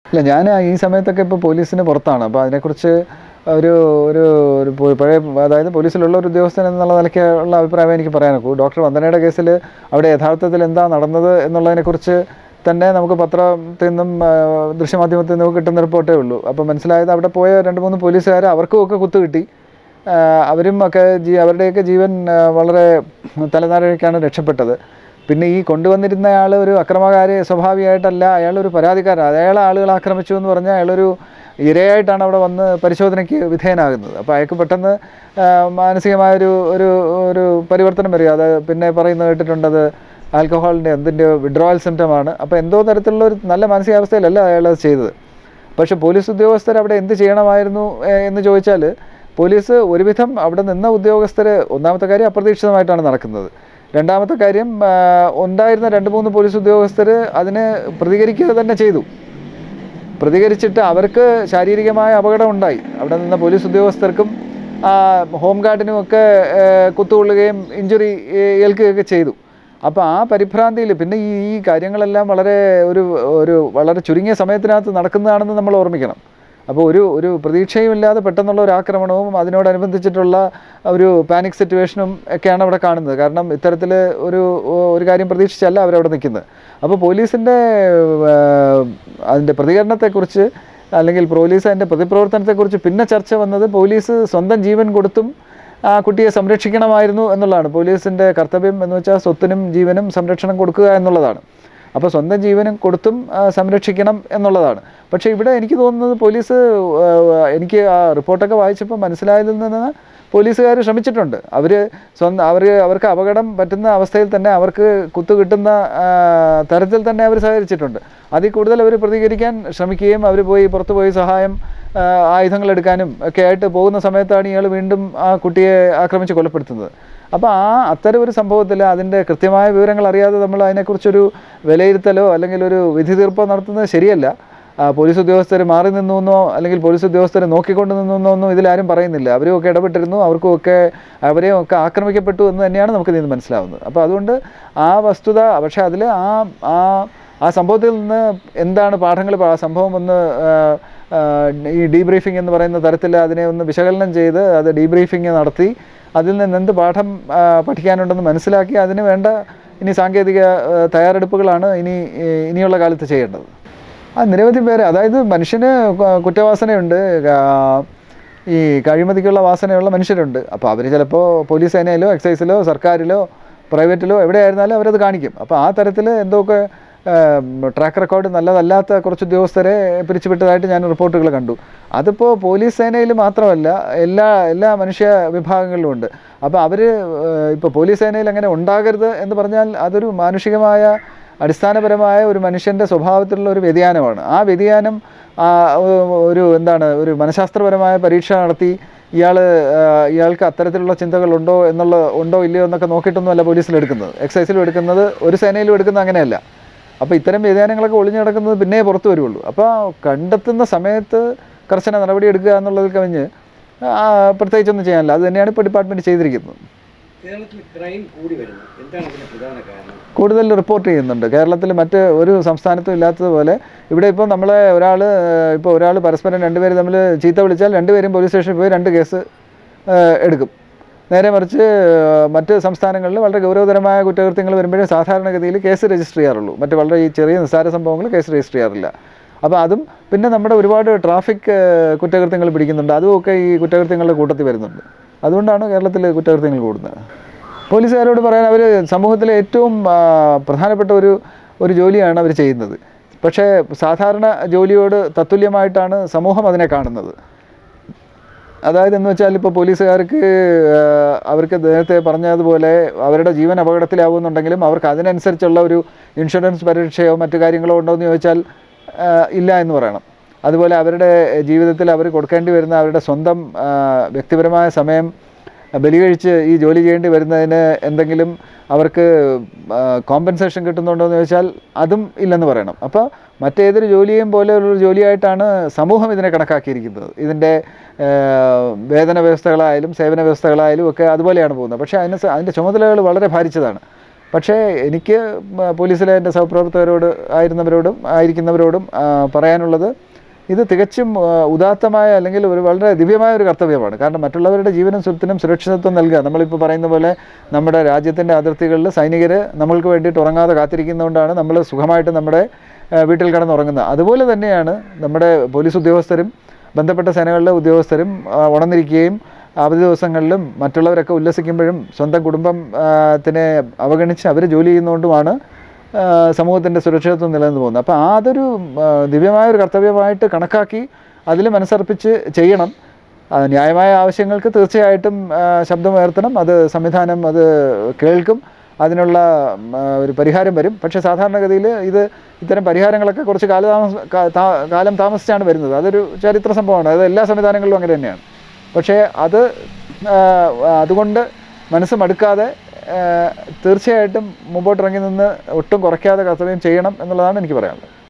ഇല്ല, ഞാൻ ഈ സമയത്തൊക്കെ ഇപ്പോൾ പോലീസിന് പുറത്താണ്. അപ്പോൾ അതിനെക്കുറിച്ച് ഒരു ഒരു ഒരു പഴയ, അതായത് പോലീസിലുള്ള ഒരു ഉദ്യോഗസ്ഥൻ എന്നുള്ള നിലയ്ക്കുള്ള അഭിപ്രായം എനിക്ക് പറയാനൊക്കൂ. ഡോക്ടർ വന്ദനയുടെ കേസിൽ അവിടെ യഥാർത്ഥത്തിൽ എന്താ നടന്നത് എന്നുള്ളതിനെക്കുറിച്ച് തന്നെ നമുക്ക് പത്രത്തിൽ നിന്നും ദൃശ്യമാധ്യമത്തിൽ നിന്നും കിട്ടുന്ന റിപ്പോർട്ടേ ഉള്ളൂ. അപ്പോൾ മനസ്സിലായത് അവിടെ പോയ 2-3 പോലീസുകാർ അവർക്കുമൊക്കെ കുത്തു കിട്ടി. അവരും ഒക്കെ അവരുടെയൊക്കെ ജീവൻ വളരെ തലനാരിഴയ്ക്കാണ് രക്ഷപ്പെട്ടത്. പിന്നെ ഈ കൊണ്ടുവന്നിരുന്നയാൾ ഒരു അക്രമകാരി സ്വഭാവിയായിട്ടല്ല, അയാളൊരു പരാതിക്കാരൻ. അയാളെ ആളുകൾ ആക്രമിച്ചു എന്ന് പറഞ്ഞാൽ അയാളൊരു ഇരയായിട്ടാണ് അവിടെ വന്ന് പരിശോധനയ്ക്ക് വിധേയനാകുന്നത്. അപ്പോൾ അയാൾക്ക് പെട്ടെന്ന് മാനസികമായൊരു ഒരു ഒരു പരിവർത്തനം വരിക. അത് പിന്നെ പറയുന്നത് കേട്ടിട്ടുണ്ടത് ആൽക്കഹോളിൻ്റെ എന്തിൻ്റെ വിഡ്രോവൽ സിംറ്റമാണ്. അപ്പോൾ എന്തോ തരത്തിലുള്ള ഒരു നല്ല മാനസികാവസ്ഥയിലല്ല അയാളത് ചെയ്തത്. പക്ഷേ പോലീസ് ഉദ്യോഗസ്ഥർ അവിടെ എന്ത് ചെയ്യണമായിരുന്നു എന്ന് ചോദിച്ചാൽ, പോലീസ് ഒരുവിധം അവിടെ നിന്ന ഉദ്യോഗസ്ഥർ, ഒന്നാമത്തെ കാര്യം അപ്രതീക്ഷിതമായിട്ടാണ് നടക്കുന്നത്. രണ്ടാമത്തെ കാര്യം, ഉണ്ടായിരുന്ന 2-3 പോലീസ് ഉദ്യോഗസ്ഥർ അതിന് പ്രതികരിക്കുക തന്നെ ചെയ്തു. പ്രതികരിച്ചിട്ട് അവർക്ക് ശാരീരികമായ അപകടം ഉണ്ടായി. അവിടെ നിന്ന പോലീസ് ഉദ്യോഗസ്ഥർക്കും ഹോം ഗാർഡിനുമൊക്കെ കുത്തുകൊള്ളുകയും ഇഞ്ചുറി ഏൽക്കുകയൊക്കെ ചെയ്തു. അപ്പോൾ ആ പരിഭ്രാന്തിയിൽ പിന്നെ ഈ കാര്യങ്ങളെല്ലാം വളരെ ചുരുങ്ങിയ സമയത്തിനകത്ത് നടക്കുന്നതാണെന്ന് നമ്മൾ ഓർമ്മിക്കണം. അപ്പോൾ ഒരു പ്രതീക്ഷയുമില്ലാതെ പെട്ടെന്നുള്ള ഒരു ആക്രമണവും അതിനോടനുബന്ധിച്ചിട്ടുള്ള ഒരു പാനിക് സിറ്റുവേഷനും ഒക്കെയാണ് അവിടെ കാണുന്നത്. കാരണം ഇത്തരത്തിൽ ഒരു കാര്യം പ്രതീക്ഷിച്ചല്ല അവരവിടെ നിൽക്കുന്നത്. അപ്പോൾ പോലീസിൻ്റെ അതിൻ്റെ പ്രതികരണത്തെക്കുറിച്ച്, അല്ലെങ്കിൽ പോലീസ് അതിൻ്റെ പ്രതിപ്രവർത്തനത്തെക്കുറിച്ച് പിന്നെ ചർച്ച വന്നത് പോലീസ് സ്വന്തം ജീവൻ കൊടുത്തും ആ കുട്ടിയെ സംരക്ഷിക്കണമായിരുന്നു എന്നുള്ളതാണ്. പോലീസിൻ്റെ കർത്തവ്യം എന്ന് വെച്ചാൽ സ്വത്തിനും ജീവനും സംരക്ഷണം കൊടുക്കുക എന്നുള്ളതാണ്. അപ്പോൾ സ്വന്തം ജീവനും കൊടുത്തും സംരക്ഷിക്കണം എന്നുള്ളതാണ്. പക്ഷേ ഇവിടെ എനിക്ക് തോന്നുന്നത് പോലീസ്, എനിക്ക് ആ റിപ്പോർട്ടൊക്കെ വായിച്ചപ്പോൾ മനസ്സിലായതിൽ നിന്ന് പോലീസുകാർ ശ്രമിച്ചിട്ടുണ്ട്. അവർക്ക് അപകടം പറ്റുന്ന അവസ്ഥയിൽ തന്നെ അവർക്ക് കുത്തു കിട്ടുന്ന തരത്തിൽ തന്നെ അവർ സഹകരിച്ചിട്ടുണ്ട്. അതിൽ കൂടുതൽ അവർ പ്രതികരിക്കാൻ ശ്രമിക്കുകയും അവർ പുറത്തു പോയി സഹായം, ആയുധങ്ങളെടുക്കാനും ഒക്കെ ആയിട്ട് പോകുന്ന സമയത്താണ് ഇയാൾ വീണ്ടും ആ കുട്ടിയെ ആക്രമിച്ച് കൊലപ്പെടുത്തുന്നത്. അപ്പോൾ അത്തരം ഒരു സംഭവത്തിൽ അതിൻ്റെ കൃത്യമായ വിവരങ്ങൾ അറിയാതെ നമ്മൾ അതിനെക്കുറിച്ചൊരു വിലയിരുത്തലോ അല്ലെങ്കിൽ ഒരു വിധി തീർപ്പോ നടത്തുന്നത് ശരിയല്ല. പോലീസ് ഉദ്യോഗസ്ഥർ മാറി നിന്നോ അല്ലെങ്കിൽ പോലീസ് ഉദ്യോഗസ്ഥരെ നോക്കിക്കൊണ്ട് നിന്നോ ഒന്നും ഇതിലാരും പറയുന്നില്ല. അവരുമൊക്കെ ഇടപെട്ടിരുന്നു, അവരെയൊക്കെ ആക്രമിക്കപ്പെട്ടു എന്ന് തന്നെയാണ് നമുക്ക് ഇതിൽ നിന്ന് മനസ്സിലാവുന്നത്. അപ്പോൾ അതുകൊണ്ട് ആ വസ്തുത, പക്ഷേ അതിൽ ആ സംഭവത്തിൽ നിന്ന് എന്താണ് പാഠങ്ങൾ, ആ സംഭവം ഒന്ന് ഈ ഡീബ്രീഫിംഗ് എന്ന് പറയുന്ന തരത്തിൽ അതിനെ ഒന്ന് വിശകലനം ചെയ്ത് അത് ഡീബ്രീഫിംഗ് നടത്തി അതിൽ നിന്ന് എന്ത് പാഠം പഠിക്കാനുണ്ടെന്ന് മനസ്സിലാക്കി അതിന് വേണ്ട ഇനി സാങ്കേതിക തയ്യാറെടുപ്പുകളാണ് ഇനിയുള്ള കാലത്ത് ചെയ്യേണ്ടത്. നിരവധി പേര്, അതായത് മനുഷ്യന് കുറ്റവാസനയുണ്ട്, ഈ കഴിമതിക്കുള്ള വാസനയുള്ള മനുഷ്യരുണ്ട്. അപ്പോൾ അവർ ചിലപ്പോൾ പോലീസ് സേനയിലോ എക്സൈസിലോ സർക്കാരിലോ പ്രൈവറ്റിലോ എവിടെയായിരുന്നാലും അവരത് കാണിക്കും. അപ്പോൾ ആ തരത്തിൽ എന്തൊക്കെ ട്രാക്ക് റെക്കോർഡ് നല്ലതല്ലാത്ത കുറച്ച് ഉദ്യോഗസ്ഥരെ പിരിച്ചുവിട്ടതായിട്ട് ഞാൻ റിപ്പോർട്ടുകൾ കണ്ടു. അതിപ്പോൾ പോലീസ് സേനയിൽ മാത്രമല്ല, എല്ലാ മനുഷ്യ വിഭാഗങ്ങളിലും ഉണ്ട്. അപ്പോൾ അവർ ഇപ്പോൾ പോലീസ് സേനയിൽ അങ്ങനെ ഉണ്ടാകരുത് എന്ന് പറഞ്ഞാൽ അതൊരു മാനുഷികമായ അടിസ്ഥാനപരമായ ഒരു മനുഷ്യൻ്റെ സ്വഭാവത്തിലുള്ള ഒരു വ്യതിയാനമാണ്. ആ വ്യതിയാനം ഒരു മനഃശാസ്ത്രപരമായ പരീക്ഷ നടത്തി ഇയാൾക്ക് അത്തരത്തിലുള്ള ചിന്തകളുണ്ടോ ഉണ്ടോ ഇല്ലയോ എന്നൊക്കെ നോക്കിയിട്ടൊന്നുമല്ല പോലീസിലെടുക്കുന്നത്, എക്സൈസിലും എടുക്കുന്നത്, ഒരു സേനയിലും എടുക്കുന്നത് അങ്ങനെയല്ല. അപ്പോൾ ഇത്തരം വ്യതിയാനങ്ങളൊക്കെ ഒളിഞ്ഞു കിടക്കുന്നത് പിന്നെ പുറത്തു വരുള്ളൂ. അപ്പോൾ കണ്ടെത്തുന്ന സമയത്ത് കർശന നടപടി എടുക്കുക എന്നുള്ളതിൽ കവിഞ്ഞ് പ്രത്യേകിച്ചൊന്നും ചെയ്യാനില്ല. അത് തന്നെയാണ് ഇപ്പോൾ ഡിപ്പാർട്ട്മെൻറ്റ് ചെയ്തിരിക്കുന്നത്. കൂടുതൽ റിപ്പോർട്ട് ചെയ്യുന്നുണ്ട്. കേരളത്തിൽ മറ്റ് ഒരു സംസ്ഥാനത്തും ഇല്ലാത്തതുപോലെ ഇവിടെ ഇപ്പോൾ ഒരാൾ പരസ്പരം 2 പേര് തമ്മിൽ ചീത്ത വിളിച്ചാൽ 2 പേരും പോലീസ് സ്റ്റേഷനിൽ പോയി 2 കേസ് എടുക്കും. നേരെ മറിച്ച് മറ്റ് സംസ്ഥാനങ്ങളിൽ വളരെ ഗൗരവതരമായ കുറ്റകൃത്യങ്ങൾ വരുമ്പോഴേ സാധാരണഗതിയിൽ കേസ് രജിസ്റ്റർ ചെയ്യാറുള്ളൂ. മറ്റ് വളരെ ഈ ചെറിയ നിസ്സാര സംഭവങ്ങൾ കേസ് രജിസ്റ്റർ ചെയ്യാറില്ല. അപ്പോൾ അതും പിന്നെ നമ്മുടെ ഒരുപാട് ട്രാഫിക് കുറ്റകൃത്യങ്ങൾ പിടിക്കുന്നുണ്ട്, അതുമൊക്കെ ഈ കുറ്റകൃത്യങ്ങളുടെ കൂട്ടത്തിൽ വരുന്നുണ്ട്. അതുകൊണ്ടാണ് കേരളത്തിൽ കുറ്റകൃത്യങ്ങൾ കൂടുന്നത്. പോലീസുകാരോട് പറയാൻ, അവർ സമൂഹത്തിലെ ഏറ്റവും പ്രധാനപ്പെട്ട ഒരു ജോലിയാണ് അവർ ചെയ്യുന്നത്. പക്ഷേ സാധാരണ ജോലിയോട് തത്തുല്യമായിട്ടാണ് സമൂഹം അതിനെ കാണുന്നത്. അതായത് എന്ന് വെച്ചാൽ ഇപ്പോൾ പോലീസുകാർക്ക് അവർക്ക് നേരത്തെ പറഞ്ഞതുപോലെ അവരുടെ ജീവൻ അപകടത്തിലാവുന്നുണ്ടെങ്കിലും അവർക്ക് അതിനനുസരിച്ചുള്ള ഒരു ഇൻഷുറൻസ് പരിരക്ഷയോ മറ്റു കാര്യങ്ങളോ ഉണ്ടോ എന്ന് ചോദിച്ചാൽ ഇല്ല എന്ന് പറയണം. അതുപോലെ അവരുടെ ജീവിതത്തിൽ അവർ കൊടുക്കേണ്ടി വരുന്ന അവരുടെ സ്വന്തം വ്യക്തിപരമായ സമയം ബലികഴിച്ച് ഈ ജോലി ചെയ്യേണ്ടി വരുന്നതിന് എന്തെങ്കിലും അവർക്ക് കോമ്പൻസേഷൻ കിട്ടുന്നുണ്ടോ എന്ന് ചോദിച്ചാൽ അതും ഇല്ലെന്ന് പറയണം. അപ്പോൾ മറ്റേതൊരു ജോലിയും പോലെ ഒരു ജോലിയായിട്ടാണ് സമൂഹം ഇതിനെ കണക്കാക്കിയിരിക്കുന്നത്. ഇതിൻ്റെ വേതന വ്യവസ്ഥകളായാലും സേവന വ്യവസ്ഥകളായാലും ഒക്കെ അതുപോലെയാണ് പോകുന്നത്. പക്ഷേ അതിൻ്റെ ചുമതലകൾ വളരെ ഭാരിച്ചതാണ്. പക്ഷേ എനിക്ക് പോലീസിലെ എൻ്റെ സഹപ്രവർത്തകരോട് ആയിരിക്കുന്നവരോടും പറയാനുള്ളത്, ഇത് തികച്ചും ഉദാത്തമായ അല്ലെങ്കിൽ ഒരു വളരെ ദിവ്യമായ ഒരു കർത്തവ്യമാണ്. കാരണം മറ്റുള്ളവരുടെ ജീവനും സ്വത്തിനും സുരക്ഷിതത്വം നൽകുക. നമ്മളിപ്പോൾ പറയുന്ന പോലെ നമ്മുടെ രാജ്യത്തിൻ്റെ അതിർത്തികളിൽ സൈനികർ നമ്മൾക്ക് വേണ്ടിയിട്ട് ഉറങ്ങാതെ കാത്തിരിക്കുന്നതുകൊണ്ടാണ് നമ്മൾ സുഖമായിട്ട് നമ്മുടെ വീട്ടിൽ കിടന്നുറങ്ങുന്നത്. അതുപോലെ തന്നെയാണ് നമ്മുടെ പോലീസ് ഉദ്യോഗസ്ഥരും ബന്ധപ്പെട്ട സേനകളിലെ ഉദ്യോഗസ്ഥരും ഉണർന്നിരിക്കുകയും അവധി ദിവസങ്ങളിലും മറ്റുള്ളവരൊക്കെ ഉല്ലസിക്കുമ്പോഴും സ്വന്തം കുടുംബത്തിനെ അവഗണിച്ച് അവർ ജോലി ചെയ്യുന്നതുകൊണ്ടുമാണ് സമൂഹത്തിൻ്റെ സുരക്ഷിതത്വം നിലനിന്ന് പോകുന്നത്. അപ്പോൾ അതൊരു ദിവ്യമായൊരു കർത്തവ്യമായിട്ട് കണക്കാക്കി അതിൽ മനസ്സർപ്പിച്ച് ചെയ്യണം. ന്യായമായ ആവശ്യങ്ങൾക്ക് തീർച്ചയായിട്ടും ശബ്ദമുയർത്തണം. അത് സംവിധാനം അത് കേൾക്കും, അതിനുള്ള ഒരു പരിഹാരം വരും. പക്ഷേ സാധാരണഗതിയിൽ ഇത്തരം പരിഹാരങ്ങളൊക്കെ കുറച്ച് കാലം താമസിച്ചാണ് വരുന്നത്. അതൊരു ചരിത്ര സംഭവമാണ്. അത് എല്ലാ സംവിധാനങ്ങളിലും അങ്ങനെ തന്നെയാണ്. പക്ഷേ അതുകൊണ്ട് മനസ്സ് മടുക്കാതെ തീർച്ചയായിട്ടും മുമ്പോട്ടിറങ്ങി നിന്ന് ഒട്ടും കുറയ്ക്കാതെ കർത്തവ്യം ചെയ്യണം എന്നുള്ളതാണ് എനിക്ക് പറയാനുള്ളത്.